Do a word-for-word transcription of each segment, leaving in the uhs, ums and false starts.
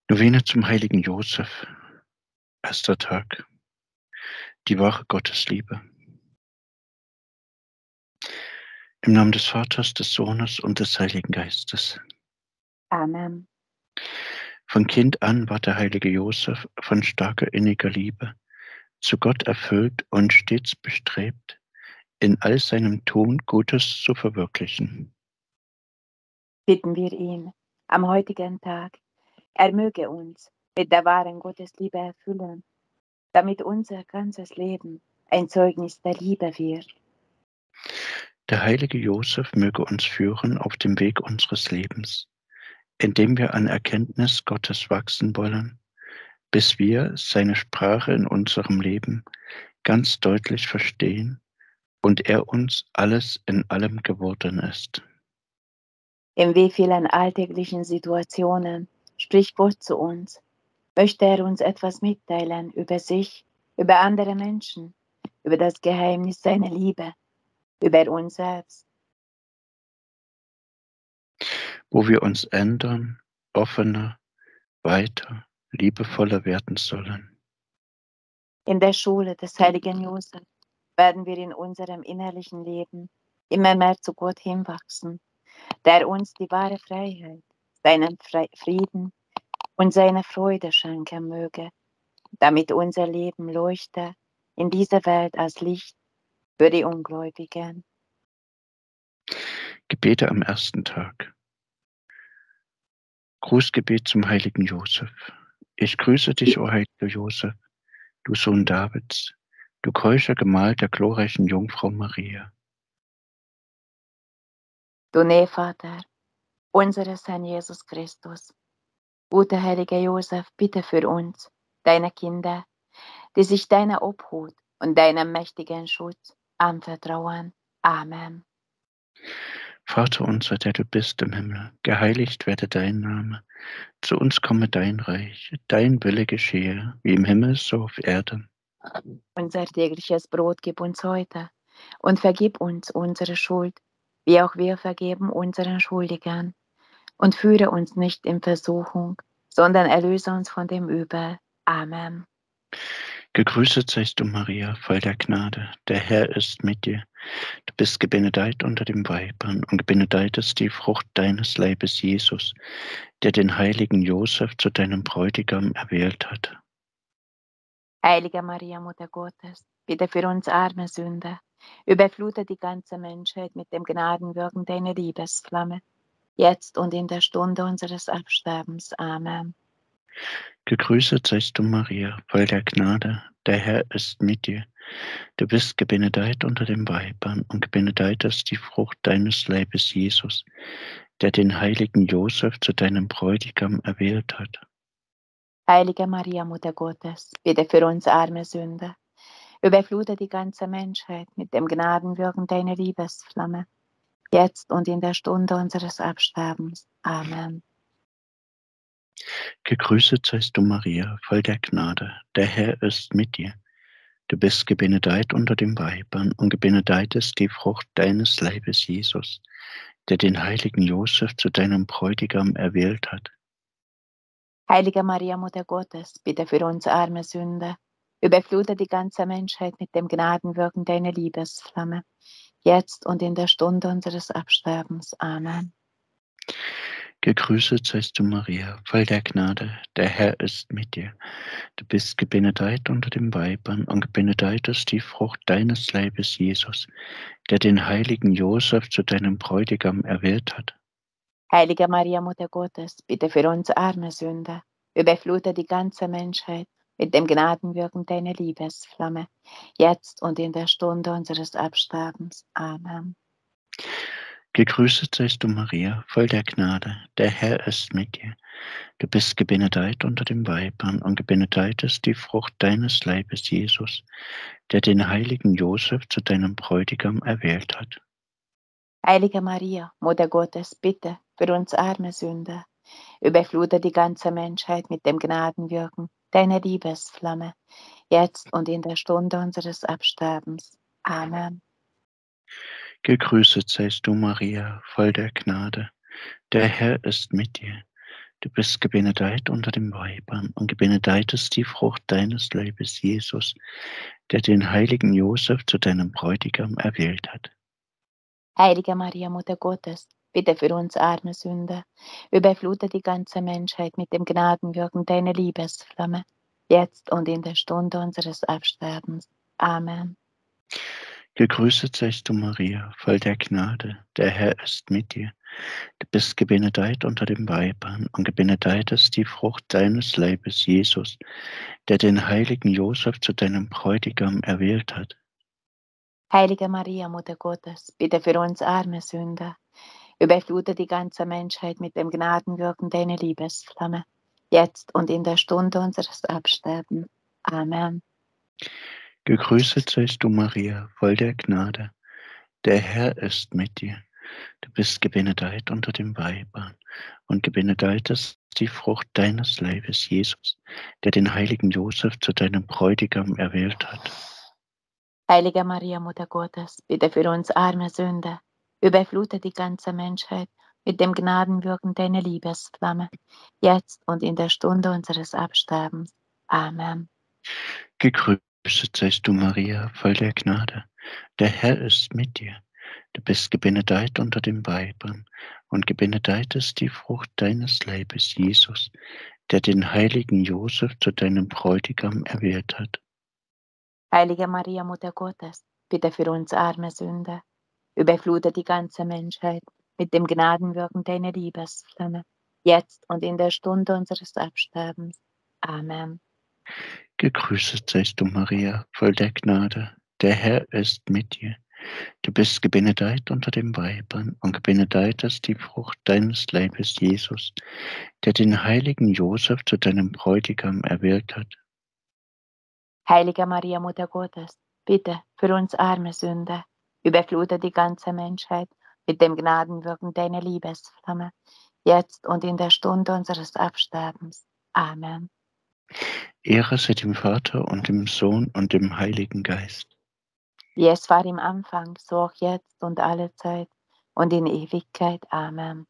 Novene zum heiligen Josef. Erster Tag. Die wahre Gottesliebe. Im Namen des Vaters, des Sohnes und des Heiligen Geistes. Amen. Von Kind an war der heilige Josef von starker inniger Liebe, zu Gott erfüllt und stets bestrebt, in all seinem Tun Gutes zu verwirklichen. Bitten wir ihn am heutigen Tag, er möge uns mit der wahren Gottesliebe erfüllen, damit unser ganzes Leben ein Zeugnis der Liebe wird. Der heilige Josef möge uns führen auf dem Weg unseres Lebens, indem wir an Erkenntnis Gottes wachsen wollen, bis wir seine Sprache in unserem Leben ganz deutlich verstehen und er uns alles in allem geworden ist. In wie vielen alltäglichen Situationen spricht Gott zu uns? Möchte er uns etwas mitteilen über sich, über andere Menschen, über das Geheimnis seiner Liebe, über uns selbst? Wo wir uns ändern, offener, weiter, liebevoller werden sollen. In der Schule des heiligen Josef werden wir in unserem innerlichen Leben immer mehr zu Gott hinwachsen, der uns die wahre Freiheit, seinen Frieden und seine Freude schenken möge, damit unser Leben leuchte in dieser Welt als Licht für die Ungläubigen. Gebete am ersten Tag. Grußgebet zum heiligen Josef. Ich grüße dich, o heiliger Josef, du Sohn Davids, du keuscher Gemahl der glorreichen Jungfrau Maria. Du Nähvater unseres Herrn Jesus Christus, guter heiliger Josef, bitte für uns, deine Kinder, die sich deiner Obhut und deinem mächtigen Schutz anvertrauen. Amen. Vater unser, der du bist im Himmel, geheiligt werde dein Name. Zu uns komme dein Reich, dein Wille geschehe, wie im Himmel so auf Erden. Unser tägliches Brot gib uns heute und vergib uns unsere Schuld, wie auch wir vergeben unseren Schuldigern. Und führe uns nicht in Versuchung, sondern erlöse uns von dem Übel. Amen. Gegrüßet seist du, Maria, voll der Gnade. Der Herr ist mit dir. Du bist gebenedeit unter den Weibern und gebenedeit ist die Frucht deines Leibes, Jesus, der den heiligen Josef zu deinem Bräutigam erwählt hat. Heilige Maria, Mutter Gottes, bitte für uns arme Sünder, überflute die ganze Menschheit mit dem Gnadenwirken deiner Liebesflamme, jetzt und in der Stunde unseres Absterbens. Amen. Gegrüßet seist du, Maria, voll der Gnade. Der Herr ist mit dir. Du bist gebenedeit unter den Weibern und gebenedeit ist die Frucht deines Leibes, Jesus, der den heiligen Josef zu deinem Bräutigam erwählt hat. Heilige Maria, Mutter Gottes, bitte für uns arme Sünder, überflute die ganze Menschheit mit dem Gnadenwirken deiner Liebesflamme, jetzt und in der Stunde unseres Absterbens. Amen. Gegrüßet seist du, Maria, voll der Gnade. Der Herr ist mit dir. Du bist gebenedeit unter den Weibern und gebenedeit ist die Frucht deines Leibes, Jesus, der den heiligen Josef zu deinem Bräutigam erwählt hat. Heilige Maria, Mutter Gottes, bitte für uns arme Sünder, überflute die ganze Menschheit mit dem Gnadenwirken deiner Liebesflamme, jetzt und in der Stunde unseres Absterbens. Amen. Gegrüßet seist du, Maria, voll der Gnade. Der Herr ist mit dir. Du bist gebenedeit unter den Weibern und gebenedeit ist die Frucht deines Leibes, Jesus, der den heiligen Josef zu deinem Bräutigam erwählt hat. Heilige Maria, Mutter Gottes, bitte für uns arme Sünder, überflute die ganze Menschheit mit dem Gnadenwirken deiner Liebesflamme, jetzt und in der Stunde unseres Absterbens. Amen. Gegrüßet seist du, Maria, voll der Gnade. Der Herr ist mit dir. Du bist gebenedeit unter den Weibern und gebenedeit ist die Frucht deines Leibes, Jesus, der den heiligen Josef zu deinem Bräutigam erwählt hat. Heilige Maria, Mutter Gottes, bitte für uns arme Sünder, überflute die ganze Menschheit mit dem Gnadenwirken deiner Liebesflamme, jetzt und in der Stunde unseres Absterbens. Amen. Gegrüßet seist du, Maria, voll der Gnade. Der Herr ist mit dir. Du bist gebenedeit unter den Weibern und gebenedeit ist die Frucht deines Leibes, Jesus, der den heiligen Josef zu deinem Bräutigam erwählt hat. Heilige Maria, Mutter Gottes, bitte für uns arme Sünder, überflute die ganze Menschheit mit dem Gnadenwirken deiner Liebesflamme, jetzt und in der Stunde unseres Absterbens. Amen. Gegrüßet seist du, Maria, voll der Gnade, der Herr ist mit dir. Du bist gebenedeit unter den Weibern und gebenedeit ist die Frucht deines Leibes, Jesus, der den heiligen Josef zu deinem Bräutigam erwählt hat. Heilige Maria, Mutter Gottes, bitte für uns arme Sünder, überflute die ganze Menschheit mit dem Gnadenwirken deiner Liebesflamme, jetzt und in der Stunde unseres Absterbens. Amen. Gegrüßet seist du, Maria, voll der Gnade, der Herr ist mit dir. Du bist gebenedeit unter den Weibern und gebenedeit ist die Frucht deines Leibes, Jesus, der den heiligen Josef zu deinem Bräutigam erwählt hat. Heilige Maria, Mutter Gottes, bitte für uns arme Sünder, überflute die ganze Menschheit mit dem Gnadenwirken deiner Liebesflamme, jetzt und in der Stunde unseres Absterbens. Amen. Gegrüßet seist du, Maria, voll der Gnade. Der Herr ist mit dir. Du bist gebenedeit unter den Weibern und gebenedeit ist die Frucht deines Leibes, Jesus, der den heiligen Josef zu deinem Bräutigam erwählt hat. Heilige Maria, Mutter Gottes, bitte für uns arme Sünder, überflute die ganze Menschheit mit dem Gnadenwirken deiner Liebesflamme, jetzt und in der Stunde unseres Absterbens. Amen. Gegrüßet seist du, Maria, voll der Gnade. Der Herr ist mit dir. Du bist gebenedeit unter den Weibern und gebenedeit ist die Frucht deines Leibes, Jesus, der den heiligen Josef zu deinem Bräutigam erwählt hat. Heilige Maria, Mutter Gottes, bitte für uns arme Sünder, überflute die ganze Menschheit mit dem Gnadenwirken deiner Liebesflamme, jetzt und in der Stunde unseres Absterbens. Amen. Ehre sei dem Vater und dem Sohn und dem Heiligen Geist. Wie es war im Anfang, so auch jetzt und alle Zeit und in Ewigkeit. Amen.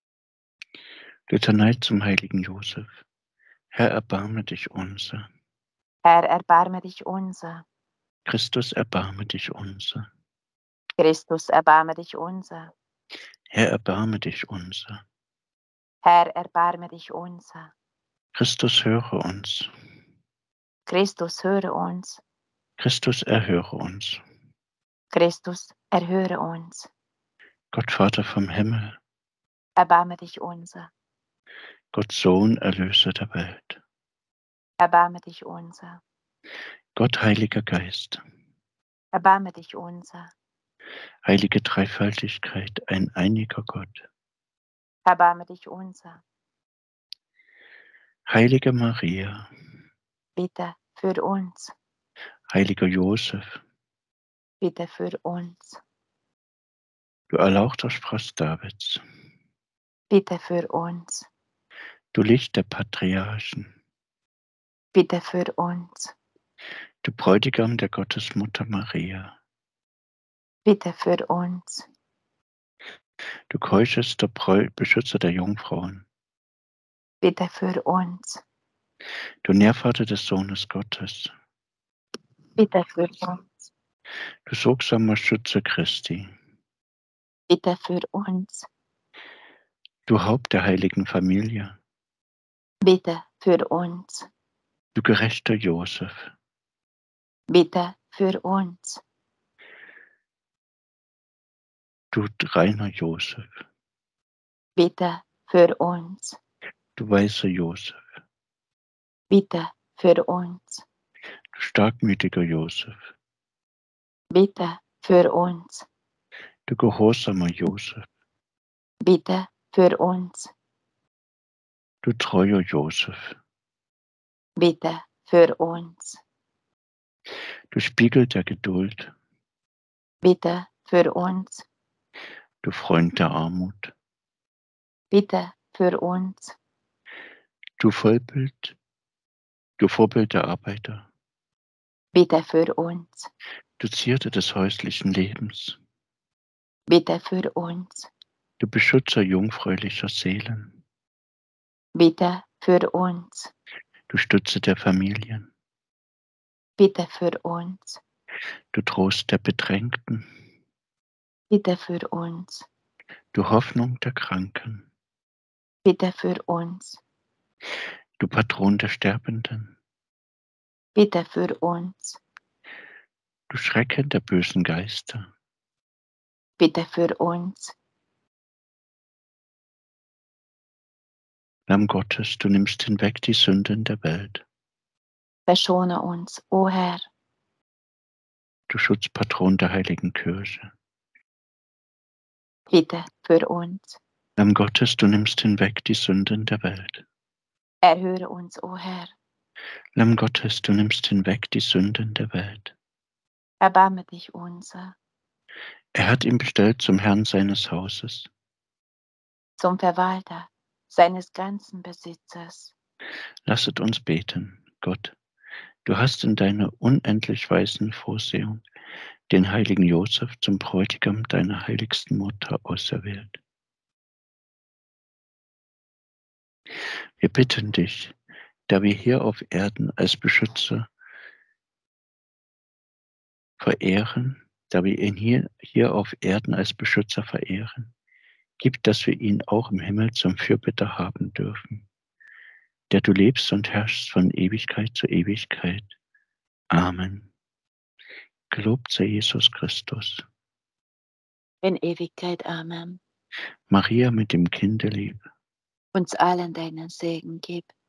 Litanei zum heiligen Josef. Herr, erbarme dich unser. Herr, erbarme dich unser. Christus, erbarme dich unser. Christus, erbarme dich unser. Herr, erbarme dich unser. Herr, erbarme dich unser. Christus, höre uns. Christus, höre uns. Christus, erhöre uns. Christus, erhöre uns. Gott Vater vom Himmel, Erbarme dich unser. Gott Sohn, Erlöser der Welt. Erbarme dich unser. Gott Heiliger Geist, Erbarme dich unser. heilige Dreifaltigkeit, ein einiger Gott. Erbarme dich unser. Heilige Maria, Bitte für uns. heiliger Josef, Bitte für uns. du erlauchter Spross Davids, Bitte für uns. du Licht der Patriarchen, Bitte für uns. du Bräutigam der Gottesmutter Maria, Bitte für uns. du keuschester Bräu Beschützer der Jungfrauen, Bitte für uns. du Nährvater des Sohnes Gottes, Bitte für uns. du sorgsamer Schütze Christi, Bitte für uns. du Haupt der heiligen Familie, Bitte für uns. du gerechter Josef, Bitte für uns. du reiner Josef, Bitte für uns. du weißer Josef, Bitte für uns. du starkmütiger Josef, Bitte für uns. du gehorsamer Josef, Bitte für uns. du treuer Josef, Bitte für uns. du Spiegel der Geduld, Bitte für uns. du Freund der Armut, Bitte für uns. du Vollbild, du Vorbild der Arbeiter, Bitte für uns. du Zierde des häuslichen Lebens, Bitte für uns. du Beschützer jungfräulicher Seelen, Bitte für uns. Du Stütze der Familien. Bitte für uns. Du Trost der Bedrängten. Bitte für uns. Du Hoffnung der Kranken. Bitte für uns. Du Patron der Sterbenden. Bitte für uns. Du Schrecken der bösen Geister. Bitte für uns. Lamm Gottes, du nimmst hinweg die Sünden der Welt. Verschone uns, o Herr. Du Schutzpatron der heiligen Kirche. Bitte für uns. Lamm Gottes, du nimmst hinweg die Sünden der Welt. Erhöre uns, o Herr. Lamm Gottes, du nimmst hinweg die Sünden der Welt. Erbarme dich unser. Er hat ihn bestellt zum Herrn seines Hauses. Zum Verwalter seines ganzen Besitzes. Lasset uns beten. Gott, du hast in deiner unendlich weisen Vorsehung den heiligen Josef zum Bräutigam deiner heiligsten Mutter auserwählt. Wir bitten dich, da wir hier auf Erden als Beschützer verehren, da wir ihn hier, hier auf Erden als Beschützer verehren, gib, dass wir ihn auch im Himmel zum Fürbitter haben dürfen, der du lebst und herrschst von Ewigkeit zu Ewigkeit. Amen. Gelobt sei Jesus Christus. In Ewigkeit. Amen. Maria mit dem Kinde Liebe. Uns allen deinen Segen gib.